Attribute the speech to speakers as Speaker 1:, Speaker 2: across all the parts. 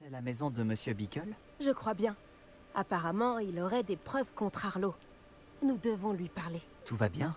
Speaker 1: C'est la maison de Monsieur Bickle?
Speaker 2: Je crois bien. Apparemment, il aurait des preuves contre Arlo. Nous devons lui parler.
Speaker 1: Tout va bien?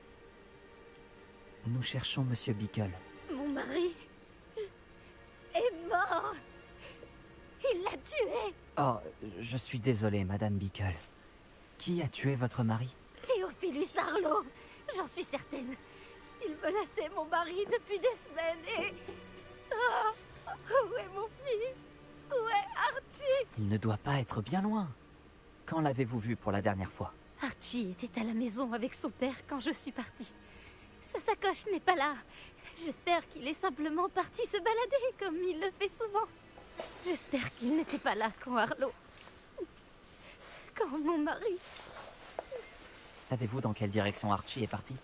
Speaker 1: Nous cherchons Monsieur Bickle.
Speaker 3: Mon mari est mort. Il l'a tué.
Speaker 1: Oh, je suis désolé, Madame Bickle. Qui a tué votre mari?
Speaker 3: Théophilus Arlo. J'en suis certaine. Il menaçait mon mari depuis des semaines et... Oh, où est mon fils? Où est Archie?
Speaker 1: Il ne doit pas être bien loin. Quand l'avez-vous vu pour la dernière fois?
Speaker 3: Archie était à la maison avec son père quand je suis partie. Sa sacoche n'est pas là. J'espère qu'il est simplement parti se balader comme il le fait souvent. J'espère qu'il n'était pas là quand Arlo... Quand mon mari...
Speaker 1: Savez-vous dans quelle direction Archie est parti?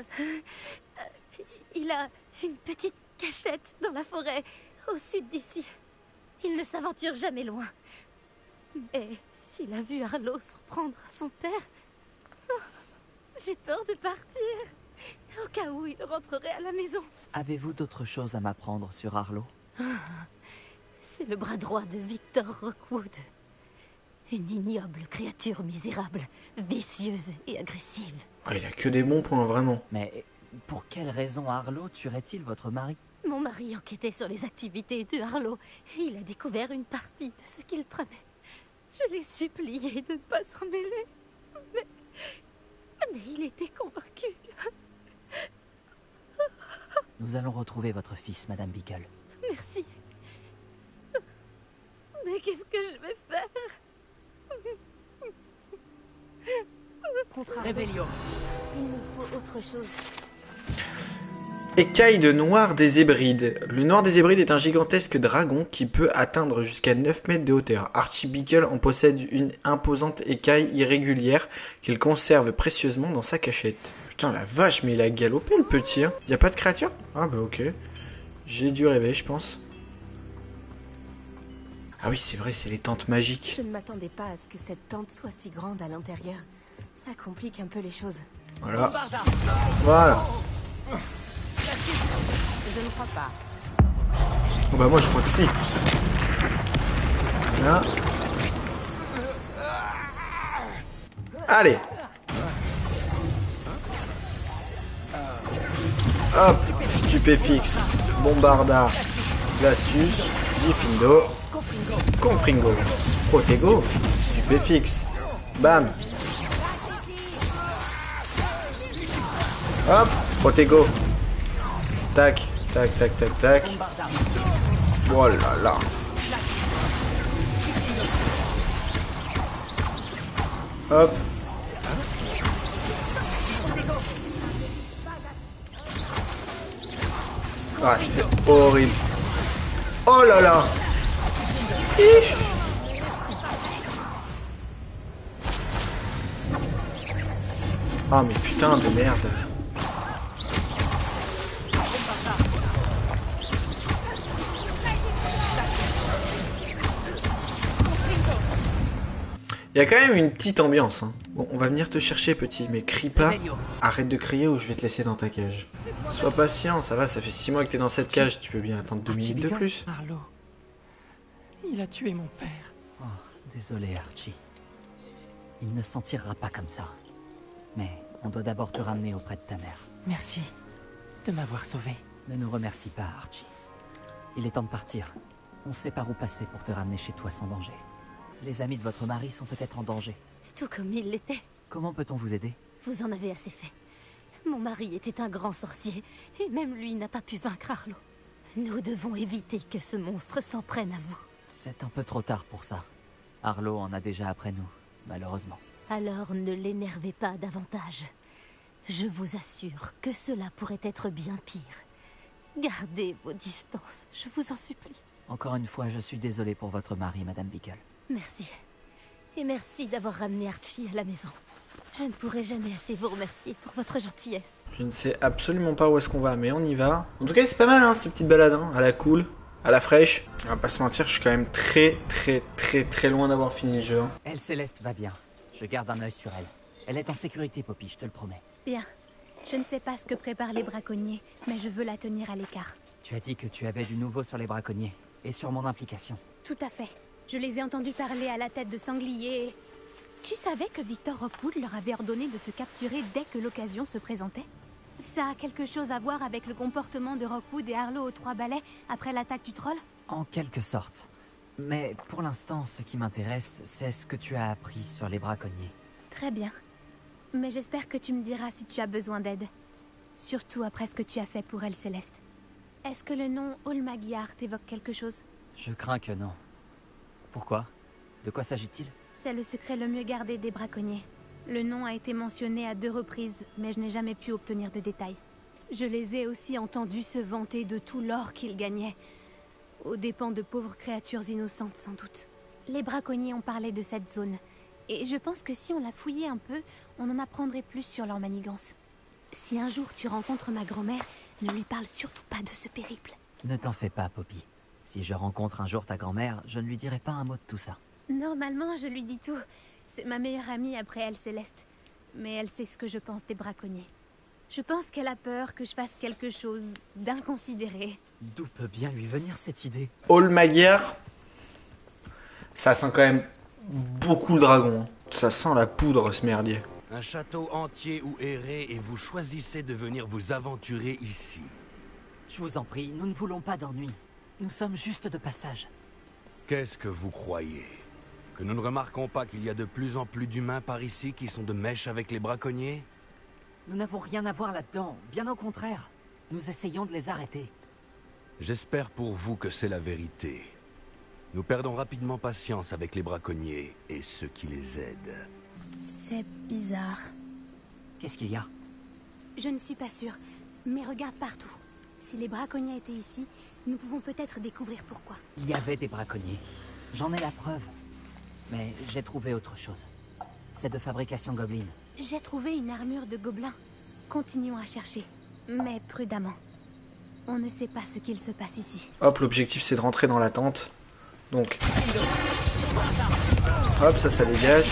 Speaker 3: Il a une petite cachette dans la forêt, au sud d'ici. Il ne s'aventure jamais loin. Mais s'il a vu Arlo s'en prendre à son père... oh, j'ai peur de partir. Au cas où il rentrerait à la maison.
Speaker 1: Avez-vous d'autres choses à m'apprendre sur Arlo?
Speaker 3: C'est le bras droit de Victor Rockwood. Une ignoble créature misérable, vicieuse et agressive.
Speaker 4: Ah, il a que des bons points, vraiment.
Speaker 1: Mais pour quelle raison Arlo tuerait-il votre mari?
Speaker 3: Mon mari enquêtait sur les activités de Arlo et il a découvert une partie de ce qu'il tramait. Je l'ai supplié de ne pas s'en mêler. Mais il était convaincu.
Speaker 1: Nous allons retrouver votre fils, Madame Bickle.
Speaker 3: Merci. Mais qu'est-ce que je vais faire?
Speaker 2: Contre Arlo,
Speaker 1: Rébellion.
Speaker 2: il nous faut autre chose.
Speaker 4: Écaille de Noir des Hébrides. Le Noir des Hébrides est un gigantesque dragon qui peut atteindre jusqu'à 9 mètres de hauteur. Archie Bickle en possède une imposante écaille irrégulière qu'il conserve précieusement dans sa cachette. Putain la vache, mais il a galopé le petit. Hein. Y a pas de créature? Ah bah ok. J'ai dû rêver, je pense. Ah oui, c'est vrai, c'est les tentes magiques.
Speaker 2: Je ne m'attendais pas à ce que cette tente soit si grande à l'intérieur. Ça complique un peu les choses.
Speaker 4: Voilà. Voilà.
Speaker 2: Je ne crois pas.
Speaker 4: Oh bah moi je crois que si. Là. Allez. Hop, stupéfixe, bombardard, glacius, diffindo, confringo, protego, stupéfixe, bam. Hop, protego. Tac, tac, tac, tac, tac. Oh là là. Hop. Ah, c'est horrible. Oh là là. Ich. Ah mais putain de merde. Il y a quand même une petite ambiance. Hein. Bon, on va venir te chercher, petit, mais crie pas. Arrête de crier ou je vais te laisser dans ta cage. Sois patient, ça va, ça fait 6 mois que t'es dans cette cage. Tu peux bien attendre 2 minutes de plus.
Speaker 5: Arlo. Il a tué mon père.
Speaker 1: Oh, désolé, Archie. Il ne s'en tirera pas comme ça. Mais on doit d'abord te ramener auprès de ta mère.
Speaker 5: Merci de m'avoir sauvé.
Speaker 1: Ne nous remercie pas, Archie. Il est temps de partir. On sait par où passer pour te ramener chez toi sans danger. Les amis de votre mari sont peut-être en danger.
Speaker 3: Tout comme il l'était.
Speaker 1: Comment peut-on vous aider?
Speaker 3: Vous en avez assez fait. Mon mari était un grand sorcier, et même lui n'a pas pu vaincre Arlo. Nous devons éviter que ce monstre s'en prenne à vous.
Speaker 1: C'est un peu trop tard pour ça. Arlo en a déjà après nous, malheureusement.
Speaker 3: Alors ne l'énervez pas davantage. Je vous assure que cela pourrait être bien pire. Gardez vos distances, je vous en supplie.
Speaker 1: Encore une fois, je suis désolé pour votre mari, Madame Bickle.
Speaker 3: Merci. Et merci d'avoir ramené Archie à la maison. Je ne pourrai jamais assez vous remercier pour votre gentillesse.
Speaker 4: Je ne sais absolument pas où est-ce qu'on va, mais on y va. En tout cas, c'est pas mal, hein, cette petite balade, hein, à la cool, à la fraîche. On va pas se mentir, je suis quand même très loin d'avoir fini le jeu. Hein.
Speaker 1: Elle, Céleste, va bien. Je garde un œil sur elle. Elle est en sécurité, Poppy, je te le promets.
Speaker 6: Bien. Je ne sais pas ce que préparent les braconniers, mais je veux la tenir à l'écart.
Speaker 1: Tu as dit que tu avais du nouveau sur les braconniers, et sur mon implication.
Speaker 6: Tout à fait. Je les ai entendus parler à la tête de sanglier. Tu savais que Victor Rockwood leur avait ordonné de te capturer dès que l'occasion se présentait? Ça a quelque chose à voir avec le comportement de Rockwood et Harlow aux Trois Balais après l'attaque du troll?
Speaker 1: En quelque sorte. Mais pour l'instant, ce qui m'intéresse, c'est ce que tu as appris sur les braconniers.
Speaker 6: Très bien. Mais j'espère que tu me diras si tu as besoin d'aide. Surtout après ce que tu as fait pour Elle Céleste. Est-ce que le nom Olmagyar t'évoque quelque chose?
Speaker 1: Je crains que non. Pourquoi? De quoi s'agit-il?
Speaker 6: C'est le secret le mieux gardé des braconniers. Le nom a été mentionné à 2 reprises, mais je n'ai jamais pu obtenir de détails. Je les ai aussi entendus se vanter de tout l'or qu'ils gagnaient, aux dépens de pauvres créatures innocentes sans doute. Les braconniers ont parlé de cette zone, et je pense que si on la fouillait un peu, on en apprendrait plus sur leur manigance. Si un jour tu rencontres ma grand-mère, ne lui parle surtout pas de ce périple.
Speaker 1: Ne t'en fais pas, Poppy. Si je rencontre un jour ta grand-mère, je ne lui dirai pas un mot de tout ça.
Speaker 6: Normalement, je lui dis tout. C'est ma meilleure amie après Elle Céleste. Mais elle sait ce que je pense des braconniers. Je pense qu'elle a peur que je fasse quelque chose d'inconsidéré.
Speaker 1: D'où peut bien lui venir cette idée?
Speaker 4: Olmagyar, ça sent quand même beaucoup le dragon. Hein. Ça sent la poudre, ce merdier.
Speaker 7: Un château entier où errer et vous choisissez de venir vous aventurer ici.
Speaker 1: Je vous en prie, nous ne voulons pas d'ennui. Nous sommes juste de passage.
Speaker 7: Qu'est-ce que vous croyez? Que nous ne remarquons pas qu'il y a de plus en plus d'humains par ici qui sont de mèche avec les braconniers?
Speaker 1: Nous n'avons rien à voir là-dedans, bien au contraire. Nous essayons de les arrêter.
Speaker 7: J'espère pour vous que c'est la vérité. Nous perdons rapidement patience avec les braconniers et ceux qui les aident.
Speaker 6: C'est bizarre.
Speaker 1: Qu'est-ce qu'il y a?
Speaker 6: Je ne suis pas sûre, mais regarde partout. Si les braconniers étaient ici, nous pouvons peut-être découvrir pourquoi.
Speaker 1: Il y avait des braconniers. J'en ai la preuve. Mais j'ai trouvé autre chose. C'est de fabrication Goblin.
Speaker 6: J'ai trouvé une armure de gobelin. Continuons à chercher, mais prudemment. On ne sait pas ce qu'il se passe ici.
Speaker 4: Hop, l'objectif c'est de rentrer dans la tente. Donc, hop, ça dégage.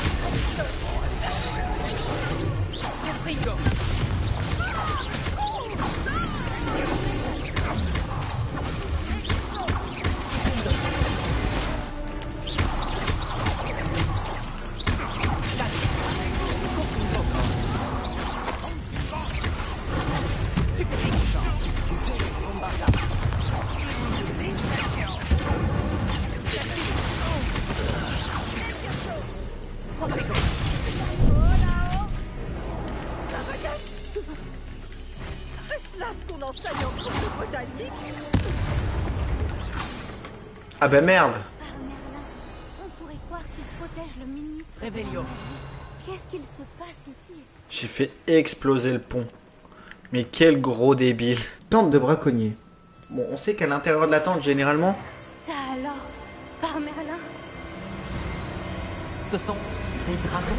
Speaker 4: Ah bah merde.
Speaker 6: Ah, Merlin, on pourrait croire qu'il protège le ministre.
Speaker 1: Réveillon.
Speaker 6: Qu'est-ce qu'il se passe ici?
Speaker 4: J'ai fait exploser le pont. Mais quel gros débile. Tente de braconnier. Bon, on sait qu'à l'intérieur de la tente, généralement...
Speaker 6: Ça alors, par Merlin?
Speaker 1: Ce sont des dragons?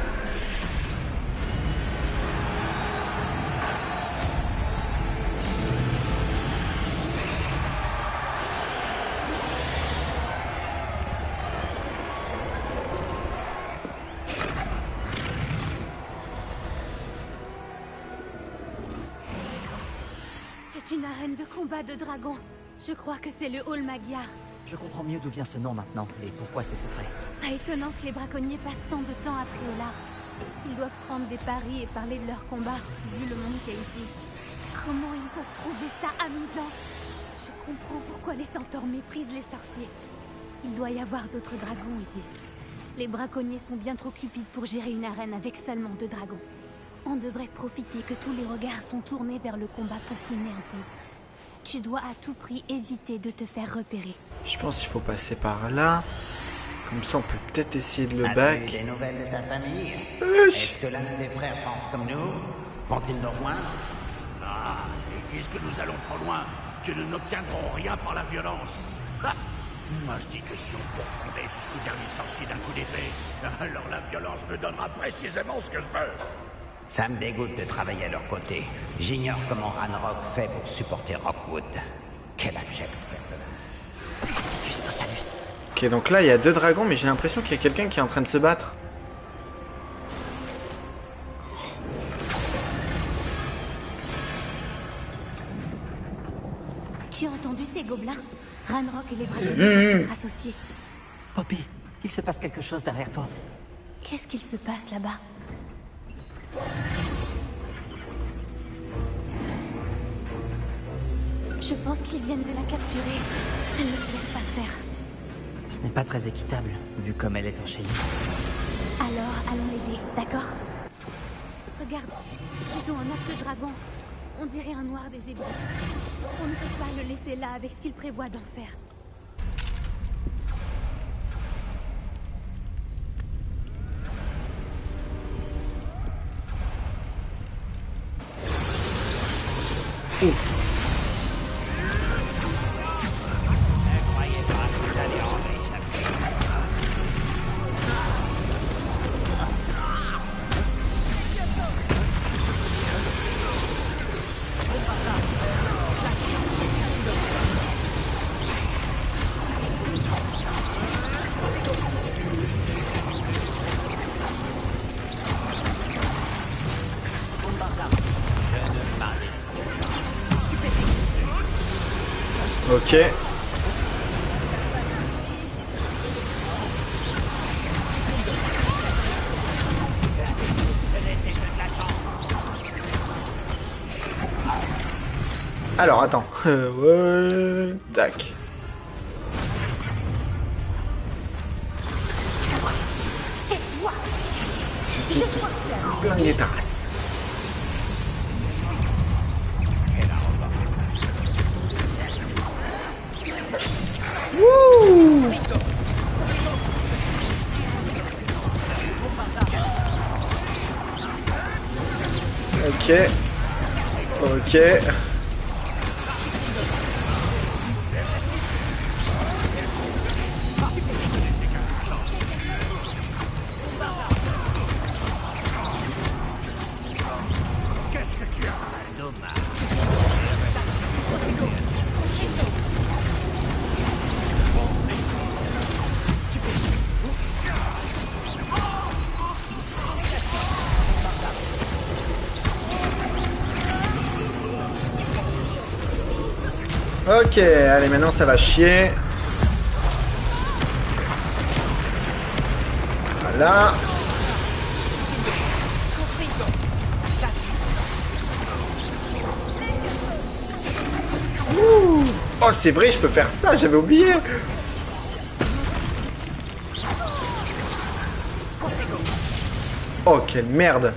Speaker 6: C'est une arène de combat de dragons. Je crois que c'est le Olmagyar.
Speaker 1: Je comprends mieux d'où vient ce nom maintenant et pourquoi c'est secret.
Speaker 6: Pas étonnant que les braconniers passent tant de temps à Priolar. Ils doivent prendre des paris et parler de leur combat, vu le monde qu'il y a ici. Comment ils peuvent trouver ça amusant? Je comprends pourquoi les centaures méprisent les sorciers. Il doit y avoir d'autres dragons ici. Les braconniers sont bien trop cupides pour gérer une arène avec seulement 2 dragons. On devrait profiter que tous les regards sont tournés vers le combat pour fouiner un peu. Tu dois à tout prix éviter de te faire repérer.
Speaker 4: Je pense qu'il faut passer par là. Comme ça, on peut peut-être essayer de le
Speaker 8: As-tu
Speaker 4: back.
Speaker 8: des nouvelles de ta famille?
Speaker 4: Wesh.
Speaker 8: Est-ce que l'un de tes frères pense comme nous? Vont-ils nous rejoindre?
Speaker 9: Ah, et puisque nous allons trop loin, que nous n'obtiendrons rien par la violence. Ha! Moi je dis que si on pourfondait jusqu'au dernier sorcier d'un coup d'épée, alors la violence me donnera précisément ce que je veux.
Speaker 8: Ça me dégoûte de travailler à leur côté. J'ignore comment Ranrock fait pour supporter Rockwood. Quel abject.
Speaker 4: Ok, donc là, il y a 2 dragons, mais j'ai l'impression qu'il y a quelqu'un qui est en train de se battre.
Speaker 6: Tu as entendu ces gobelins? Ranrock que les braconniers peuvent être associés.
Speaker 1: Poppy, il se passe quelque chose derrière toi.
Speaker 6: Qu'est-ce qu'il se passe là-bas? Je pense qu'ils viennent de la capturer. Elle ne se laisse pas faire.
Speaker 1: Ce n'est pas très équitable, vu comme elle est enchaînée.
Speaker 6: Alors, allons l'aider, d'accord? Regarde, ils ont un œuf de dragon. On dirait un noir des Hébreux. On ne peut pas le laisser là avec ce qu'il prévoit d'en faire.
Speaker 4: Ok. Alors, attends. Ouais, tac.
Speaker 6: C'est toi que j'ai cherché.
Speaker 4: Je te flinguer ta race. Wouh! Ok. Ok.
Speaker 9: Qu'est-ce que tu as? Dommage.
Speaker 4: Ok, allez, maintenant ça va chier. Voilà. Ouh. Oh, c'est vrai, je peux faire ça, j'avais oublié. Oh, quelle merde.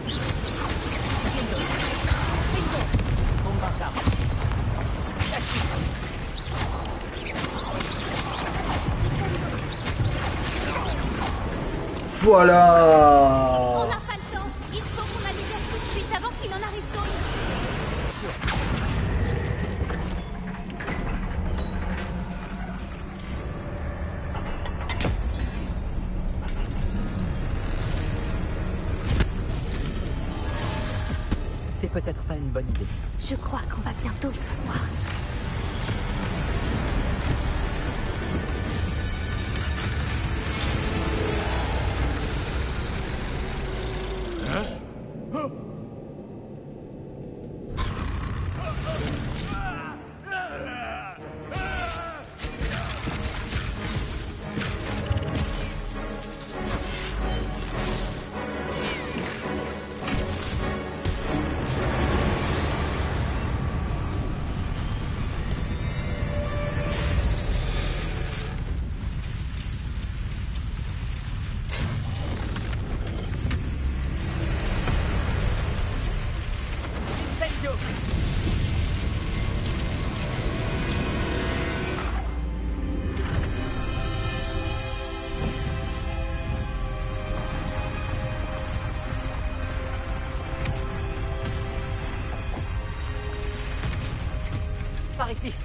Speaker 4: Voilà.
Speaker 6: On n'a pas le temps. Il faut qu'on la libère tout de suite avant qu'il en arrive d'autres.
Speaker 1: C'était peut-être pas une bonne idée.
Speaker 6: Je crois qu'on va bientôt le savoir.
Speaker 1: Par ici.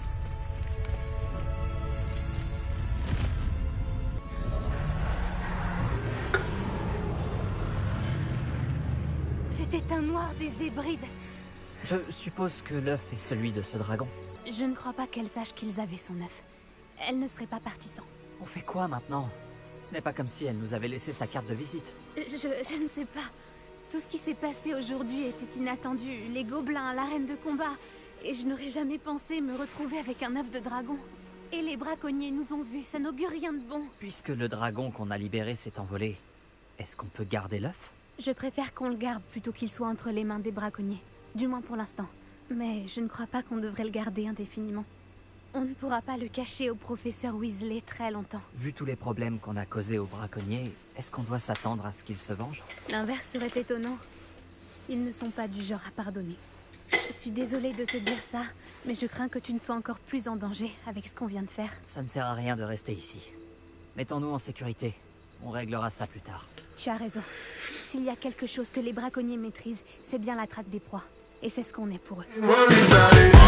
Speaker 6: C'était un noir des Hébrides.
Speaker 1: Je suppose que l'œuf est celui de ce dragon.
Speaker 6: Je ne crois pas qu'elle sache qu'ils avaient son œuf. Elle ne serait pas partie sans.
Speaker 1: On fait quoi maintenant? Ce n'est pas comme si elle nous avait laissé sa carte de visite.
Speaker 6: Je ne sais pas. Tout ce qui s'est passé aujourd'hui était inattendu. Les gobelins, l'arène de combat. Et je n'aurais jamais pensé me retrouver avec un œuf de dragon. Et les braconniers nous ont vus, ça n'augure rien de bon.
Speaker 1: Puisque le dragon qu'on a libéré s'est envolé, est-ce qu'on peut garder l'œuf?
Speaker 6: Je préfère qu'on le garde plutôt qu'il soit entre les mains des braconniers. Du moins pour l'instant. Mais je ne crois pas qu'on devrait le garder indéfiniment. On ne pourra pas le cacher au professeur Weasley très longtemps.
Speaker 1: Vu tous les problèmes qu'on a causés aux braconniers, est-ce qu'on doit s'attendre à ce qu'ils se vengent?
Speaker 6: L'inverse serait étonnant. Ils ne sont pas du genre à pardonner. Je suis désolée de te dire ça, mais je crains que tu ne sois encore plus en danger avec ce qu'on vient de faire.
Speaker 1: Ça ne sert à rien de rester ici. Mettons-nous en sécurité. On réglera ça plus tard.
Speaker 6: Tu as raison. S'il y a quelque chose que les braconniers maîtrisent, c'est bien la traque des proies. Et c'est ce qu'on est pour eux.